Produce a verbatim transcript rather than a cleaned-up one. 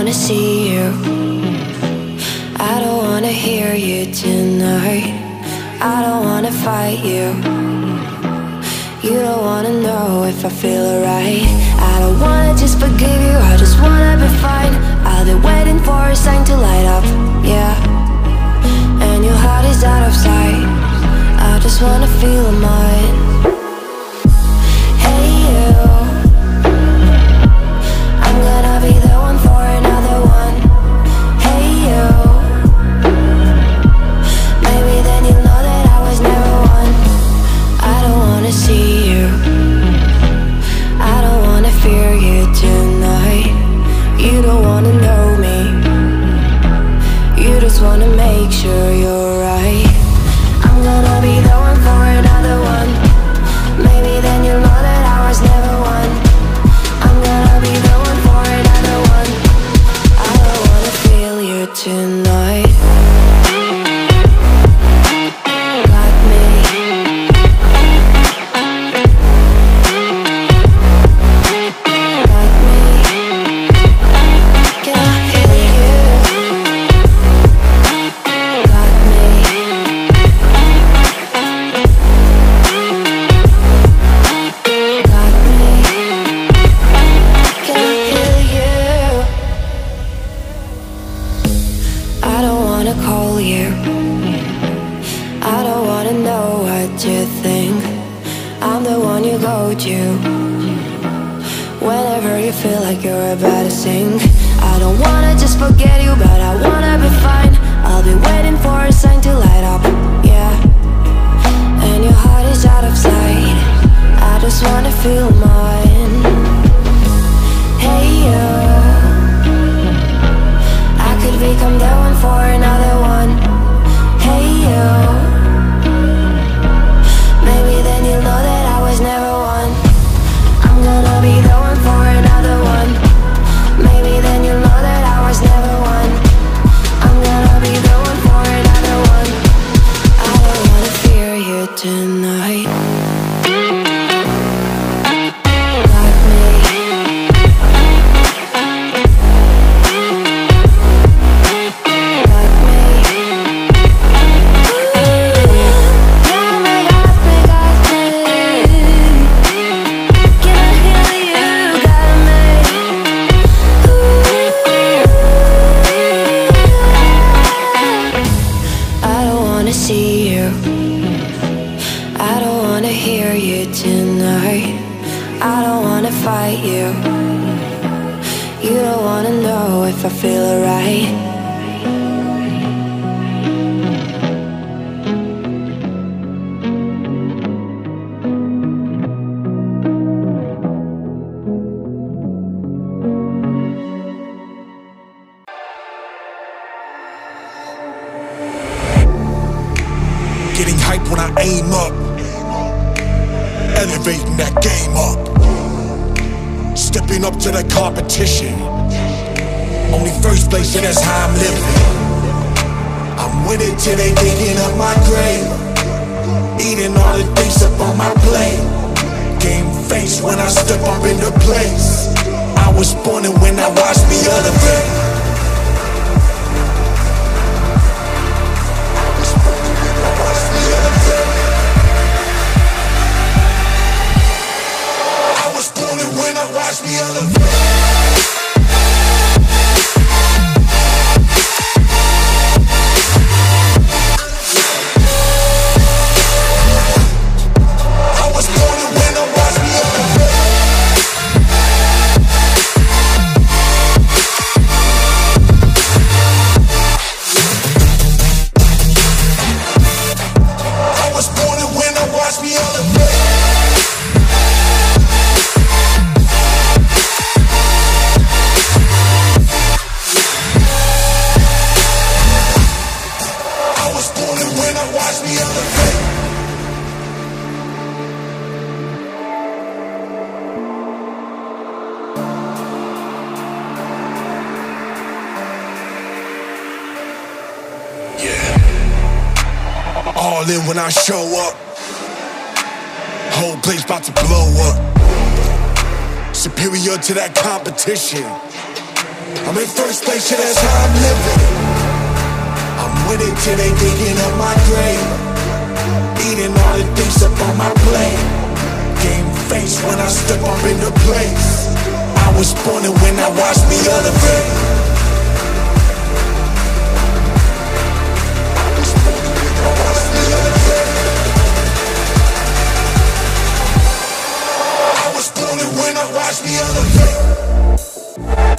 wanna see you. I don't wanna hear you tonight. I don't wanna fight you. You don't wanna know if I feel alright. I don't wanna just forgive you, I just wanna be fine. I'll be waiting for a sign to light up, yeah. And your heart is out of sight. I just wanna feel mine. Hey you, I'm gonna be the one for another one. Hey you, maybe then you'll know that I was never one. I don't wanna see you, I don't wanna fear you tonight. You don't wanna know me, you just wanna make sure you're right. I'm gonna be the one for another one. Maybe then you'll know that I was never one. I'm gonna be the one for another one. I don't wanna feel you tonight. Got me. Got me. Can I hear you? Got me. Got me. Can I hear you? I don't wanna call you. I don't wanna know what you think. I'm the one you go to whenever you feel like you're about to sink. I don't wanna just forget you, but I wanna be fine. I'll be waiting for a sign to light up, yeah. And your heart is out of sight. I just wanna feel mine. Hey you, I could become the one for another one. Hey you, maybe then you'll know that I was never one. I'm gonna be the one for another one. Maybe then you'll know that I was never one. I'm gonna be the one for another one. I don't wanna fear you tonight. Got me. Got me. Got me, got me, got me. Can I hear you? Got me. I don't wanna see you. I don't wanna hear you tonight. I don't wanna fight you. You don't wanna know if I feel alright. Getting hype when I aim up, elevating that game up, stepping up to the competition. Only first place, and that's how I'm living. I'm with it till they digging up my grave, eating all the things up on my plate. Game face when I step up in the place. I was born and when I watched me elevate. Watch me elevate. All in when I show up, whole place about to blow up. Superior to that competition, I'm in first place, yeah, that's how I'm living. I'm with it till they digging up my grave. Eating all the things up on my plate. Game face when I step up in the place. I was born and when I watched me elevate. I was born and when I watched me elevate. I was born and when I watched me elevate.